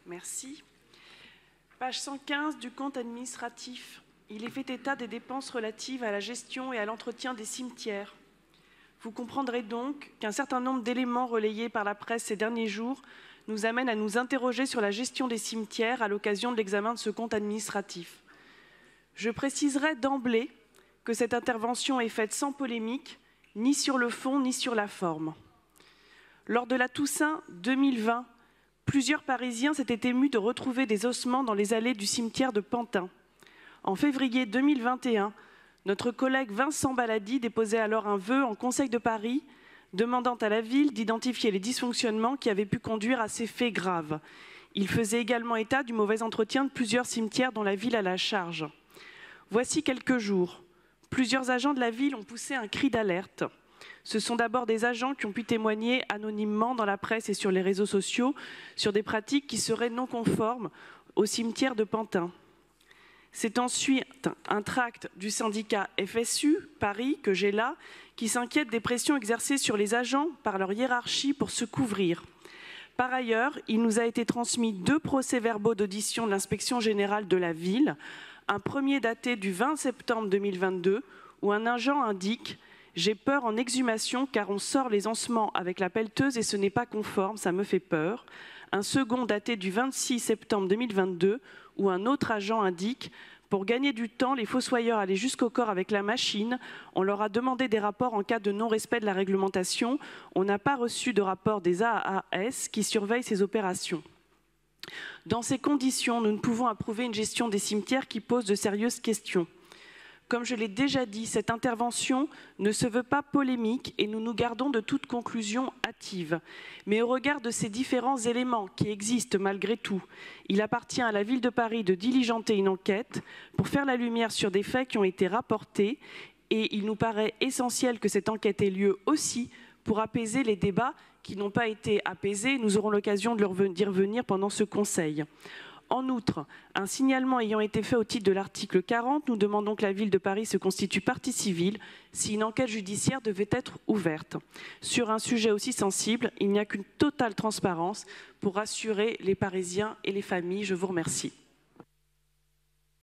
Merci. Page 115 du compte administratif. Il est fait état des dépenses relatives à la gestion et à l'entretien des cimetières. Vous comprendrez donc qu'un certain nombre d'éléments relayés par la presse ces derniers jours nous amènent à nous interroger sur la gestion des cimetières à l'occasion de l'examen de ce compte administratif. Je préciserai d'emblée que cette intervention est faite sans polémique, ni sur le fond, ni sur la forme. Lors de la Toussaint 2020, plusieurs Parisiens s'étaient émus de retrouver des ossements dans les allées du cimetière de Pantin. En février 2021, notre collègue Vincent Baladi déposait alors un vœu en Conseil de Paris, demandant à la ville d'identifier les dysfonctionnements qui avaient pu conduire à ces faits graves. Il faisait également état du mauvais entretien de plusieurs cimetières dont la ville a la charge. Voici quelques jours. Plusieurs agents de la ville ont poussé un cri d'alerte. Ce sont d'abord des agents qui ont pu témoigner anonymement dans la presse et sur les réseaux sociaux sur des pratiques qui seraient non conformes au cimetière de Pantin. C'est ensuite un tract du syndicat FSU Paris, que j'ai là, qui s'inquiète des pressions exercées sur les agents par leur hiérarchie pour se couvrir. Par ailleurs, il nous a été transmis 2 procès-verbaux d'audition de l'inspection générale de la ville, un premier daté du 20 septembre 2022, où un agent indique « J'ai peur en exhumation car on sort les ossements avec la pelleteuse et ce n'est pas conforme, ça me fait peur ». Un second daté du 26 septembre 2022, où un autre agent indique « Pour gagner du temps, les fossoyeurs allaient jusqu'au corps avec la machine. On leur a demandé des rapports en cas de non-respect de la réglementation. On n'a pas reçu de rapport des AAS qui surveillent ces opérations. » Dans ces conditions, nous ne pouvons approuver une gestion des cimetières qui pose de sérieuses questions. Comme je l'ai déjà dit, cette intervention ne se veut pas polémique et nous nous gardons de toute conclusion hâtive. Mais au regard de ces différents éléments qui existent malgré tout, il appartient à la ville de Paris de diligenter une enquête pour faire la lumière sur des faits qui ont été rapportés et il nous paraît essentiel que cette enquête ait lieu aussi pour apaiser les débats qui n'ont pas été apaisés. Nous aurons l'occasion d'y revenir pendant ce Conseil. En outre, un signalement ayant été fait au titre de l'article 40, nous demandons que la ville de Paris se constitue partie civile si une enquête judiciaire devait être ouverte. Sur un sujet aussi sensible, il n'y a qu'une totale transparence pour rassurer les Parisiens et les familles. Je vous remercie.